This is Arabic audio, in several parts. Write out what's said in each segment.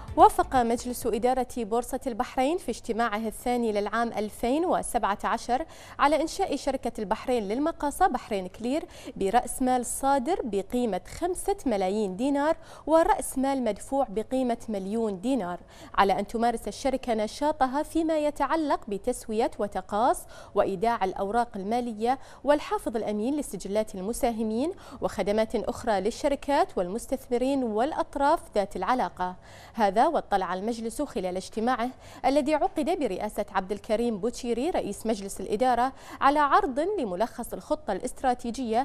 وافق مجلس إدارة بورصة البحرين في اجتماعه الثاني للعام 2017 على إنشاء شركة البحرين للمقاصة بحرين كلير برأس مال صادر بقيمة 5 ملايين دينار ورأس مال مدفوع بقيمة 1,000,000 دينار، على أن تمارس الشركة نشاطها فيما يتعلق بتسوية وتقاص وإيداع الأوراق المالية والحافظ الأمين لسجلات المساهمين وخدمات أخرى للشركات والمستثمرين والأطراف ذات العلاقة. هذا واطلع المجلس خلال اجتماعه الذي عقد برئاسة عبد الكريم بوتشيري رئيس مجلس الإدارة على عرض لملخص الخطة الاستراتيجية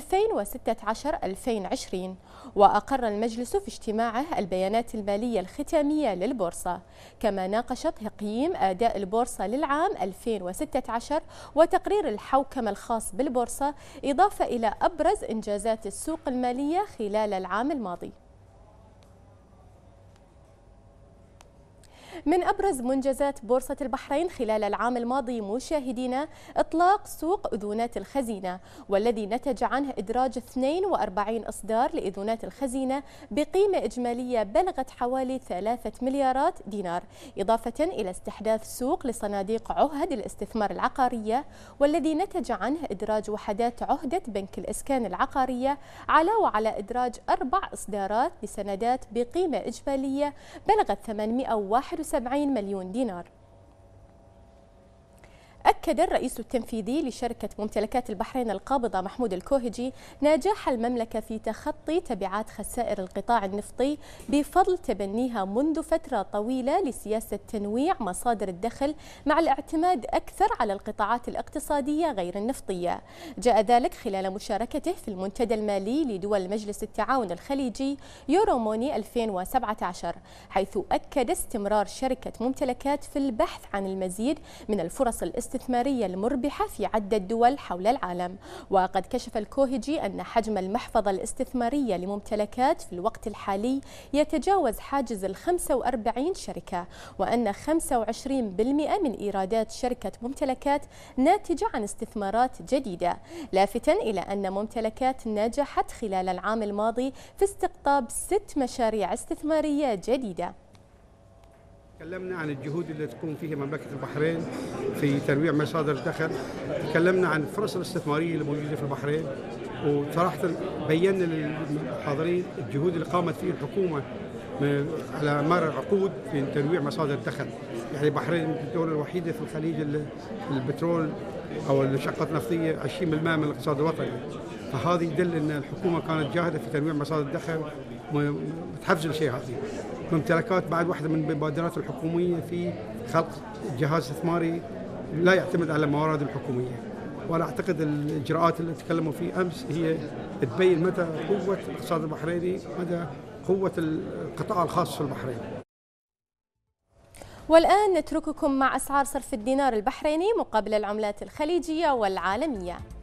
2016-2020. وأقر المجلس في اجتماعه البيانات المالية الختامية للبورصة، كما ناقش تقييم أداء البورصة للعام 2016 وتقرير الحوكمة الخاص بالبورصة، إضافة إلى أبرز إنجازات السوق المالية خلال العام الماضي. من أبرز منجزات بورصة البحرين خلال العام الماضي مشاهدينا إطلاق سوق أذونات الخزينة، والذي نتج عنه إدراج 42 إصدار لأذونات الخزينة بقيمة إجمالية بلغت حوالي 3 مليارات دينار، إضافة إلى استحداث سوق لصناديق عهد الاستثمار العقارية، والذي نتج عنه إدراج وحدات عهدة بنك الإسكان العقارية، علاوة على إدراج 4 إصدارات لسندات بقيمة إجمالية بلغت 871 مليون دينار. أكد الرئيس التنفيذي لشركة ممتلكات البحرين القابضة محمود الكوهجي نجاح المملكة في تخطي تبعات خسائر القطاع النفطي بفضل تبنيها منذ فترة طويلة لسياسة تنويع مصادر الدخل مع الاعتماد أكثر على القطاعات الاقتصادية غير النفطية. جاء ذلك خلال مشاركته في المنتدى المالي لدول مجلس التعاون الخليجي يوروموني 2017، حيث أكد استمرار شركة ممتلكات في البحث عن المزيد من الفرص الاستثمارية المربحة في عدة دول حول العالم. وقد كشف الكوهجي أن حجم المحفظة الاستثمارية لممتلكات في الوقت الحالي يتجاوز حاجز 45 شركة، وأن 25% من إيرادات شركة ممتلكات ناتجة عن استثمارات جديدة، لافتاً إلى أن ممتلكات نجحت خلال العام الماضي في استقطاب 6 مشاريع استثمارية جديدة. تكلمنا عن الجهود اللي تقوم فيها مملكة البحرين في تنويع مصادر الدخل، تكلمنا عن الفرص الاستثمارية اللي موجودة في البحرين، وصراحة بينا للحاضرين الجهود اللي قامت فيها الحكومة على مر عقود في تنويع مصادر الدخل. يعني البحرين الدولة الوحيدة في الخليج البترول أو الشقة النفطية 20% من الاقتصاد الوطني، فهذا يدل أن الحكومة كانت جاهدة في تنويع مصادر الدخل وتحفز الشيء هذا. ممتلكات بعد واحدة من المبادرات الحكومية في خلق جهاز استثماري لا يعتمد على الموارد الحكومية، وأنا أعتقد الإجراءات اللي تكلموا فيه أمس هي تبين مدى قوة الاقتصاد البحريني، مدى قوة القطاع الخاص في البحرين. والآن نترككم مع أسعار صرف الدينار البحريني مقابل العملات الخليجية والعالمية.